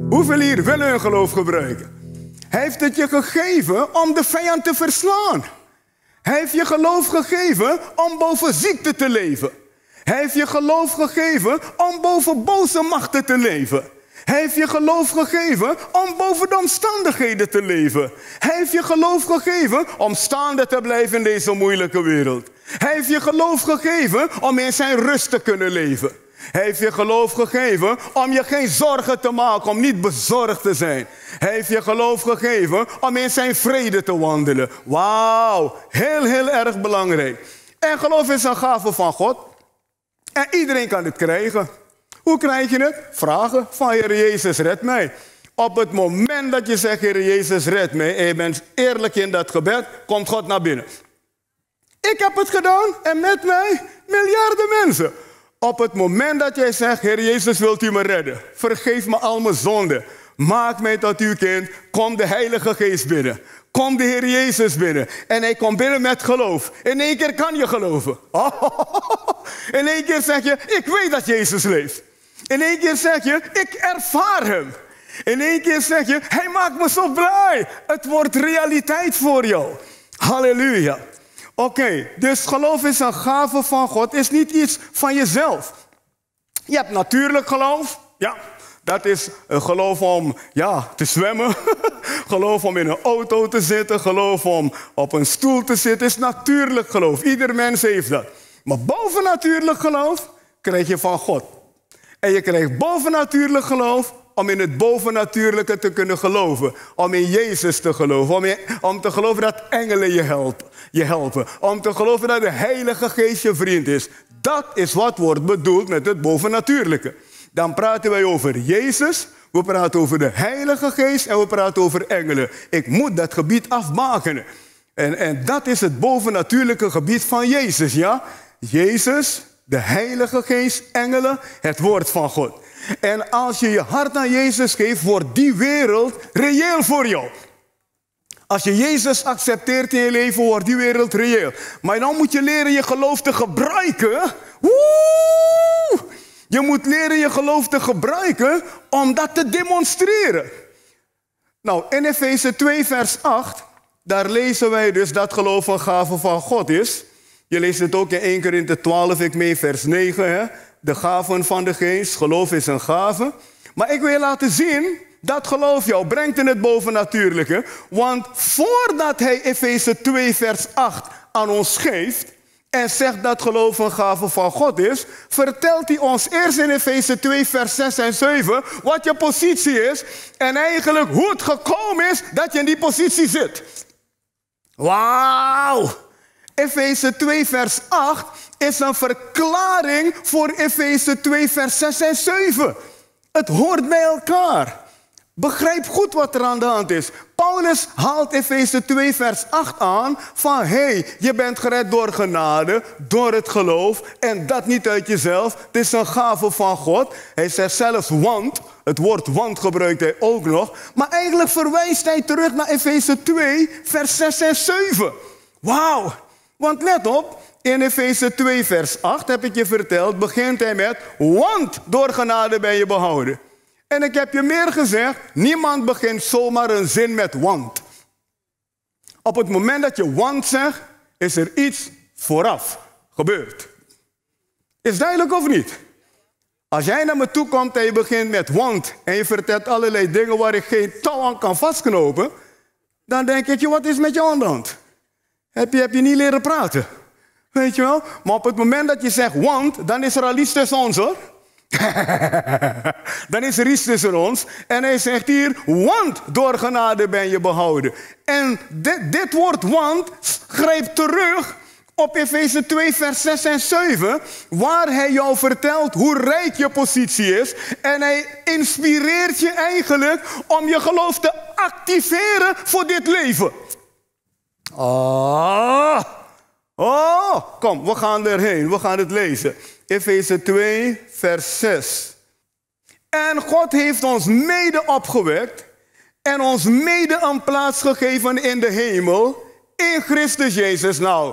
Hoeveel hier willen hun geloof gebruiken? Hij heeft het je gegeven om de vijand te verslaan. Hij heeft je geloof gegeven om boven ziekte te leven. Hij heeft je geloof gegeven om boven boze machten te leven. Hij heeft je geloof gegeven om boven de omstandigheden te leven. Hij heeft je geloof gegeven om staande te blijven in deze moeilijke wereld. Hij heeft je geloof gegeven om in zijn rust te kunnen leven. Hij heeft je geloof gegeven om je geen zorgen te maken, om niet bezorgd te zijn. Hij heeft je geloof gegeven om in zijn vrede te wandelen. Wauw, heel erg belangrijk. En geloof is een gave van God. En iedereen kan het krijgen. Hoe krijg je het? Vragen van Heer Jezus, red mij. Op het moment dat je zegt, Heer Jezus, red mij, en je bent eerlijk in dat gebed, komt God naar binnen. Ik heb het gedaan en met mij miljarden mensen. Op het moment dat jij zegt, Heer Jezus, wilt u me redden? Vergeef me al mijn zonden. Maak mij tot uw kind. Kom de Heilige Geest binnen. Kom de Heer Jezus binnen. En hij komt binnen met geloof. In één keer kan je geloven. In één keer zeg je, ik weet dat Jezus leeft. In één keer zeg je, ik ervaar hem. In één keer zeg je, hij maakt me zo blij. Het wordt realiteit voor jou. Halleluja. Oké, dus geloof is een gave van God. Het is niet iets van jezelf. Je hebt natuurlijk geloof. Ja, dat is een geloof om te zwemmen. Geloof om in een auto te zitten. Geloof om op een stoel te zitten. Is natuurlijk geloof. Ieder mens heeft dat. Maar bovennatuurlijk geloof krijg je van God. En je krijgt bovennatuurlijk geloof om in het bovennatuurlijke te kunnen geloven. Om in Jezus te geloven. Om te geloven dat engelen je helpen. Om te geloven dat de Heilige Geest je vriend is. Dat is wat wordt bedoeld met het bovennatuurlijke. Dan praten wij over Jezus, we praten over de Heilige Geest en we praten over engelen. Ik moet dat gebied afmaken. En dat is het bovennatuurlijke gebied van Jezus, ja? Jezus, de Heilige Geest, engelen, het woord van God. En als je je hart aan Jezus geeft, wordt die wereld reëel voor jou. Als je Jezus accepteert in je leven, wordt die wereld reëel. Maar dan moet je leren je geloof te gebruiken. Je moet leren je geloof te gebruiken om dat te demonstreren. Nou, in Efeze 2 vers 8, daar lezen wij dus dat geloof een gave van God is. Je leest het ook in 1 Korinthe 12, ik meen vers 9. Hè? De gaven van de geest, geloof is een gave. Maar ik wil je laten zien dat geloof jou brengt in het bovennatuurlijke. Want voordat hij Efeze 2 vers 8 aan ons geeft en zegt dat geloof een gave van God is, vertelt hij ons eerst in Efeze 2 vers 6 en 7 wat je positie is en eigenlijk hoe het gekomen is dat je in die positie zit. Wauw! Efeze 2 vers 8 is een verklaring voor Efeze 2 vers 6 en 7. Het hoort bij elkaar. Begrijp goed wat er aan de hand is. Paulus haalt Efeze 2 vers 8 aan van je bent gered door genade, door het geloof en dat niet uit jezelf. Het is een gave van God. Hij zegt zelfs want, het woord want gebruikt hij ook nog. Maar eigenlijk verwijst hij terug naar Efeze 2 vers 6 en 7. Wauw, want let op, in Efeze 2 vers 8 heb ik je verteld, begint hij met want door genade ben je behouden. En ik heb je meer gezegd, niemand begint zomaar een zin met want. Op het moment dat je want zegt, is er iets vooraf gebeurd. Is duidelijk of niet? Als jij naar me toe komt en je begint met want en je vertelt allerlei dingen waar ik geen touw aan kan vastknopen, dan denk ik, wat is met jou aan de hand? Heb je niet leren praten? Weet je wel? Maar op het moment dat je zegt want, dan is er al iets tussen ons hoor. Dan is er iets tussen ons. En hij zegt hier, want door genade ben je behouden. En dit woord want grijpt terug op Efeze 2 vers 6 en 7. Waar hij jou vertelt hoe rijk je positie is. En hij inspireert je eigenlijk om je geloof te activeren voor dit leven. Kom, we gaan erheen. We gaan het lezen. Efeze 2, vers 6. En God heeft ons mede opgewekt en ons mede een plaats gegeven in de hemel in Christus Jezus. Nou,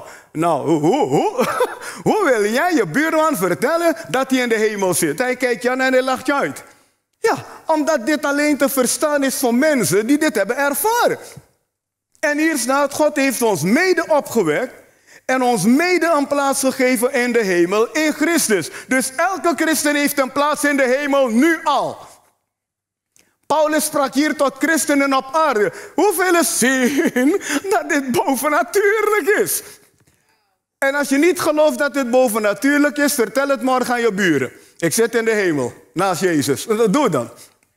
hoe wil jij je buurman vertellen dat hij in de hemel zit? Hij kijkt je aan en hij lacht je uit. Ja, omdat dit alleen te verstaan is voor mensen die dit hebben ervaren. En hier staat, God heeft ons mede opgewekt en ons mede een plaats gegeven in de hemel in Christus. Dus elke christen heeft een plaats in de hemel nu al. Paulus sprak hier tot christenen op aarde. Hoeveel zien dat dit bovennatuurlijk is? En als je niet gelooft dat dit bovennatuurlijk is, vertel het morgen aan je buren. Ik zit in de hemel, naast Jezus. Doe dan.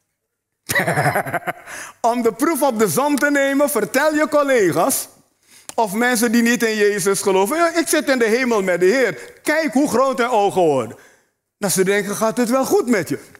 Om de proef op de som te nemen, vertel je collega's of mensen die niet in Jezus geloven. Ja, ik zit in de hemel met de Heer. Kijk hoe groot hun ogen worden. Dat ze denken, gaat het wel goed met je?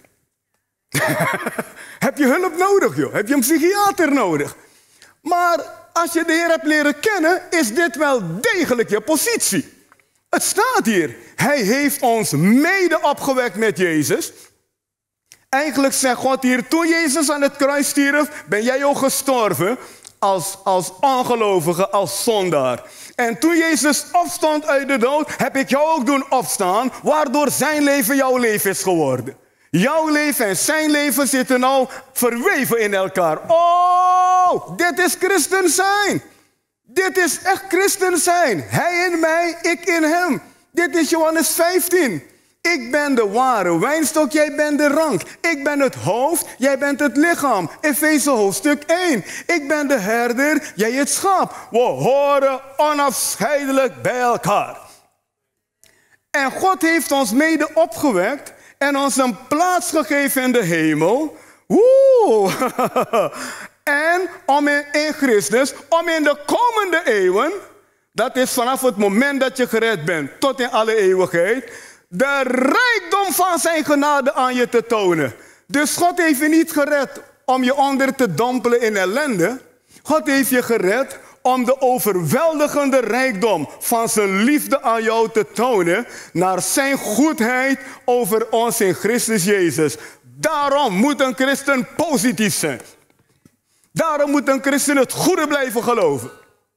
Heb je hulp nodig, joh? Heb je een psychiater nodig? Maar als je de Heer hebt leren kennen, is dit wel degelijk je positie. Het staat hier. Hij heeft ons mede opgewekt met Jezus. Eigenlijk zegt God hier, toen Jezus aan het kruis stierf, ben jij ook gestorven als ongelovige, als zondaar. En toen Jezus opstond uit de dood, heb ik jou ook doen opstaan, waardoor zijn leven jouw leven is geworden. Jouw leven en zijn leven zitten nou verweven in elkaar. Oh, dit is christen zijn. Dit is echt christen zijn. Hij in mij, ik in hem. Dit is Johannes 15. Ik ben de ware wijnstok, jij bent de rank. Ik ben het hoofd, jij bent het lichaam. Efeze hoofdstuk 1. Ik ben de herder, jij het schaap. We horen onafscheidelijk bij elkaar. En God heeft ons mede opgewekt en ons een plaats gegeven in de hemel. Woe! En om in Christus, om in de komende eeuwen, dat is vanaf het moment dat je gered bent tot in alle eeuwigheid, de rijkdom van zijn genade aan je te tonen. Dus God heeft je niet gered om je onder te dompelen in ellende. God heeft je gered om de overweldigende rijkdom van zijn liefde aan jou te tonen, naar zijn goedheid over ons in Christus Jezus. Daarom moet een christen positief zijn. Daarom moet een christen het goede blijven geloven.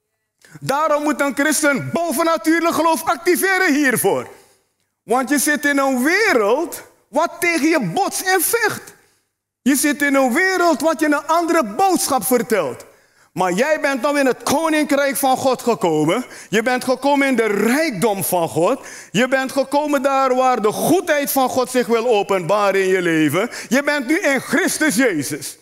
Daarom moet een christen bovennatuurlijk geloof activeren hiervoor. Want je zit in een wereld wat tegen je botst en vecht. Je zit in een wereld wat je een andere boodschap vertelt. Maar jij bent nou in het koninkrijk van God gekomen. Je bent gekomen in de rijkdom van God. Je bent gekomen daar waar de goedheid van God zich wil openbaren in je leven. Je bent nu in Christus Jezus.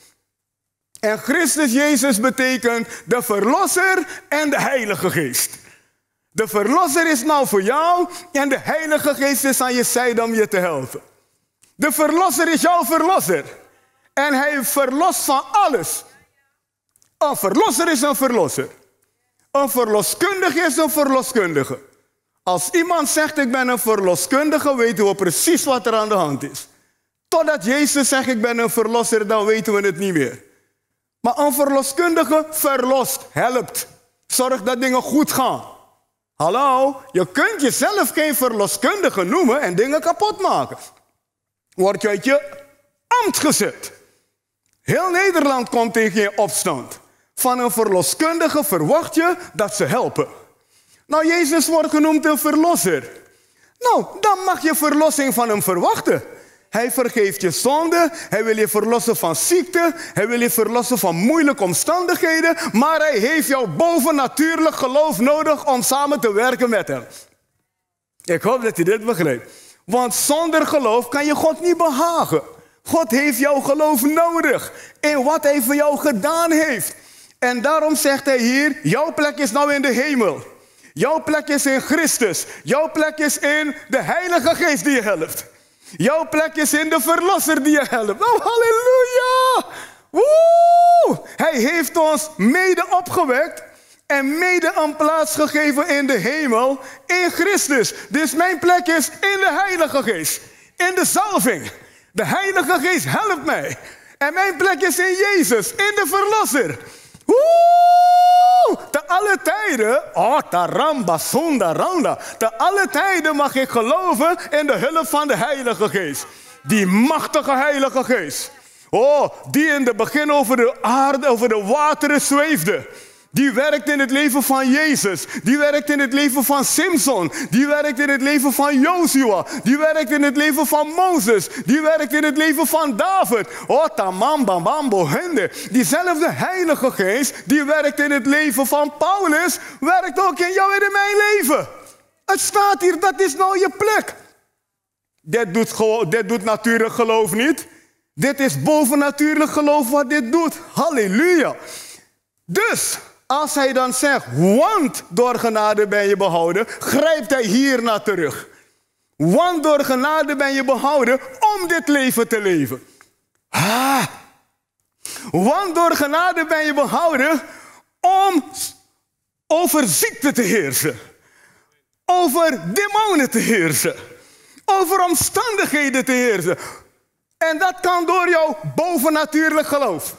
En Christus Jezus betekent de Verlosser en de Heilige Geest. De Verlosser is nou voor jou en de Heilige Geest is aan je zijde om je te helpen. De Verlosser is jouw Verlosser. En hij verlost van alles. Een verlosser is een verlosser. Een verloskundige is een verloskundige. Als iemand zegt ik ben een verloskundige, weten we precies wat er aan de hand is. Totdat Jezus zegt ik ben een verlosser, dan weten we het niet meer. Maar een verloskundige verlost, helpt. Zorgt dat dingen goed gaan. Hallo, je kunt jezelf geen verloskundige noemen en dingen kapot maken. Word je uit je ambt gezet. Heel Nederland komt tegen je opstand. Van een verloskundige verwacht je dat ze helpen. Nou, Jezus wordt genoemd een verlosser. Nou, dan mag je verlossing van hem verwachten. Hij vergeeft je zonde, hij wil je verlossen van ziekte, hij wil je verlossen van moeilijke omstandigheden, maar hij heeft jouw bovennatuurlijk geloof nodig om samen te werken met hem. Ik hoop dat je dit begrijpt. Want zonder geloof kan je God niet behagen. God heeft jouw geloof nodig in wat hij voor jou gedaan heeft. En daarom zegt hij hier, jouw plek is nou in de hemel. Jouw plek is in Christus. Jouw plek is in de Heilige Geest die je helpt. Jouw plek is in de Verlosser die je helpt. Oh, halleluja! Woe! Hij heeft ons mede opgewekt en mede een plaats gegeven in de hemel in Christus. Dus mijn plek is in de Heilige Geest. In de zalving. De Heilige Geest helpt mij. En mijn plek is in Jezus, in de Verlosser. Woe! Te alle tijden, taramba, sondaranda. Te alle tijden mag ik geloven in de hulp van de Heilige Geest. Die machtige Heilige Geest. Oh, die in het begin over de aarde, over de wateren zweefde. Die werkt in het leven van Jezus. Die werkt in het leven van Simson. Die werkt in het leven van Joshua. Die werkt in het leven van Mozes. Die werkt in het leven van David. Oh, tamambambambo hende. Diezelfde Heilige Geest, die werkt in het leven van Paulus, werkt ook in jou en in mijn leven. Het staat hier, dat is nou je plek. Dit doet natuurlijk geloof niet. Dit is bovennatuurlijk geloof wat dit doet. Halleluja. Dus, als hij dan zegt, want door genade ben je behouden, grijpt hij hier naar terug. Want door genade ben je behouden om dit leven te leven. Want door genade ben je behouden om over ziekte te heersen. Over demonen te heersen. Over omstandigheden te heersen. En dat kan door jouw bovennatuurlijk geloof.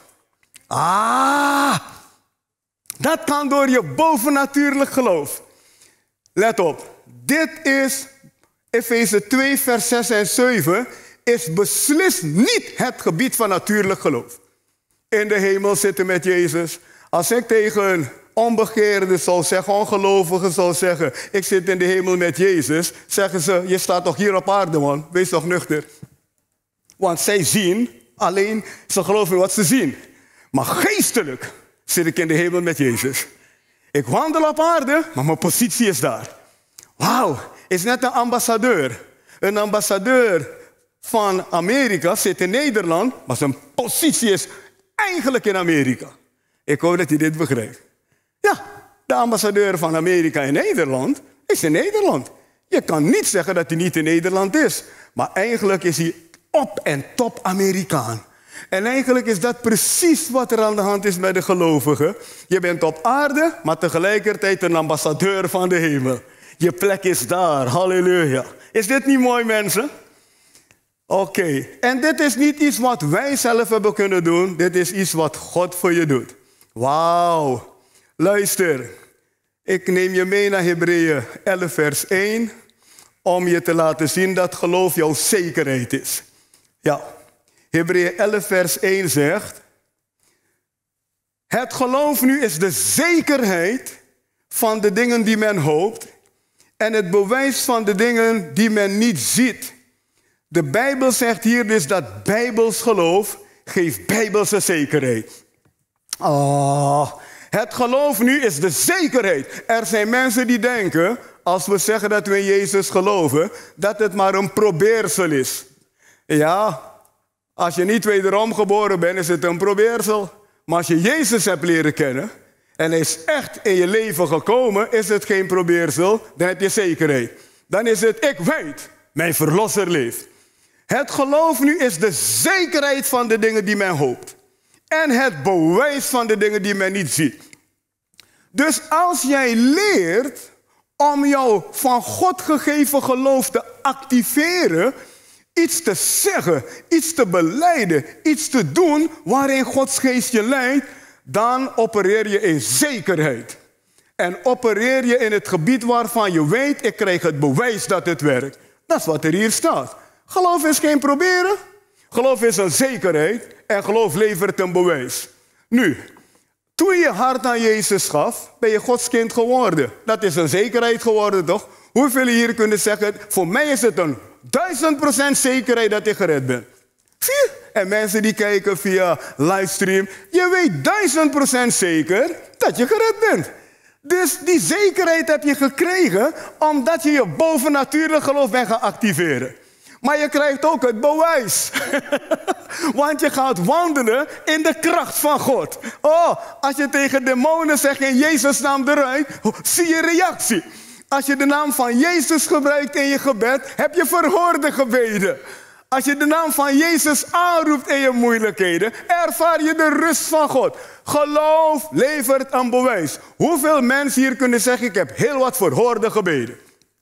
Dat kan door je bovennatuurlijk geloof. Let op. Dit is Efeze 2 vers 6 en 7. Is beslist niet het gebied van natuurlijk geloof. In de hemel zitten met Jezus. Als ik tegen onbegeerden zal zeggen, ongelovigen zal zeggen, ik zit in de hemel met Jezus, zeggen ze, je staat toch hier op aarde, man. Wees toch nuchter. Want zij zien, alleen ze geloven in wat ze zien. Maar geestelijk zit ik in de hemel met Jezus. Ik wandel op aarde, maar mijn positie is daar. Wauw, is net een ambassadeur. Een ambassadeur van Amerika zit in Nederland, maar zijn positie is eigenlijk in Amerika. Ik hoop dat hij dit begrijpt. Ja, de ambassadeur van Amerika in Nederland is in Nederland. Je kan niet zeggen dat hij niet in Nederland is. Maar eigenlijk is hij op en top Amerikaan. En eigenlijk is dat precies wat er aan de hand is met de gelovigen. Je bent op aarde, maar tegelijkertijd een ambassadeur van de hemel. Je plek is daar, halleluja. Is dit niet mooi, mensen? Oké, en dit is niet iets wat wij zelf hebben kunnen doen. Dit is iets wat God voor je doet. Wauw. Luister, ik neem je mee naar Hebreeën 11 vers 1... om je te laten zien dat geloof jouw zekerheid is. Ja, Hebreeën 11 vers 1 zegt, het geloof nu is de zekerheid van de dingen die men hoopt en het bewijs van de dingen die men niet ziet. De Bijbel zegt hier dus dat bijbels geloof geeft bijbelse zekerheid. Het geloof nu is de zekerheid. Er zijn mensen die denken, als we zeggen dat we in Jezus geloven, dat het maar een probeersel is. Ja, als je niet wederom geboren bent, is het een probeersel. Maar als je Jezus hebt leren kennen en hij is echt in je leven gekomen, is het geen probeersel, dan heb je zekerheid. Dan is het, ik weet, mijn verlosser leeft. Het geloof nu is de zekerheid van de dingen die men hoopt. En het bewijs van de dingen die men niet ziet. Dus als jij leert om jouw van God gegeven geloof te activeren, iets te zeggen, iets te belijden, iets te doen waarin Gods geest je leidt, dan opereer je in zekerheid. En opereer je in het gebied waarvan je weet, ik krijg het bewijs dat het werkt. Dat is wat er hier staat. Geloof is geen proberen. Geloof is een zekerheid en geloof levert een bewijs. Nu, toen je je hart aan Jezus gaf, ben je Gods kind geworden. Dat is een zekerheid geworden, toch? Hoeveel hier kunnen zeggen, voor mij is het een 1000% zekerheid dat ik gered ben. Zie je? En mensen die kijken via livestream, je weet 1000% zeker dat je gered bent. Dus die zekerheid heb je gekregen omdat je je bovennatuurlijk geloof bent gaan activeren. Maar je krijgt ook het bewijs. Want je gaat wandelen in de kracht van God. Oh, als je tegen demonen zegt in Jezus' naam eruit, zie je reactie. Als je de naam van Jezus gebruikt in je gebed, heb je verhoorde gebeden. Als je de naam van Jezus aanroept in je moeilijkheden, ervaar je de rust van God. Geloof levert een bewijs. Hoeveel mensen hier kunnen zeggen, ik heb heel wat verhoorde gebeden.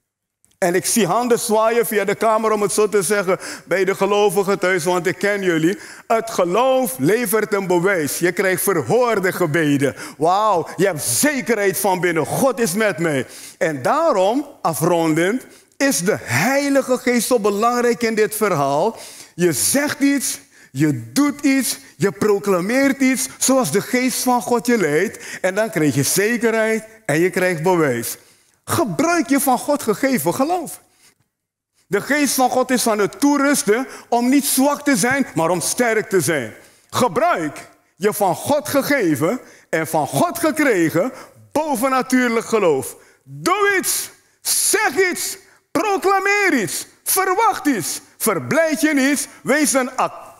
En ik zie handen zwaaien via de kamer, om het zo te zeggen, bij de gelovigen thuis, want ik ken jullie. Het geloof levert een bewijs. Je krijgt verhoorde gebeden. Wauw, je hebt zekerheid van binnen. God is met mij. En daarom, afrondend, is de Heilige Geest zo belangrijk in dit verhaal. Je zegt iets, je doet iets, Je proclameert iets zoals de geest van God je leidt. En dan krijg je zekerheid en je krijgt bewijs. Gebruik je van God gegeven geloof. De geest van God is van het toerusten om niet zwak te zijn, maar om sterk te zijn. Gebruik je van God gegeven en van God gekregen bovennatuurlijk geloof. Doe iets, zeg iets, proclameer iets, verwacht iets, verblijd je niet, wees een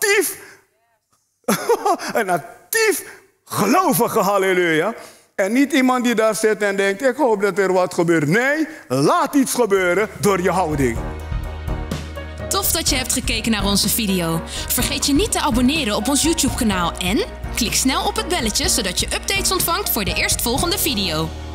actief gelovige, halleluja. En niet iemand die daar zit en denkt, ik hoop dat er wat gebeurt. Nee, laat iets gebeuren door je houding. Tof dat je hebt gekeken naar onze video. Vergeet je niet te abonneren op ons YouTube-kanaal en klik snel op het belletje zodat je updates ontvangt voor de eerstvolgende video.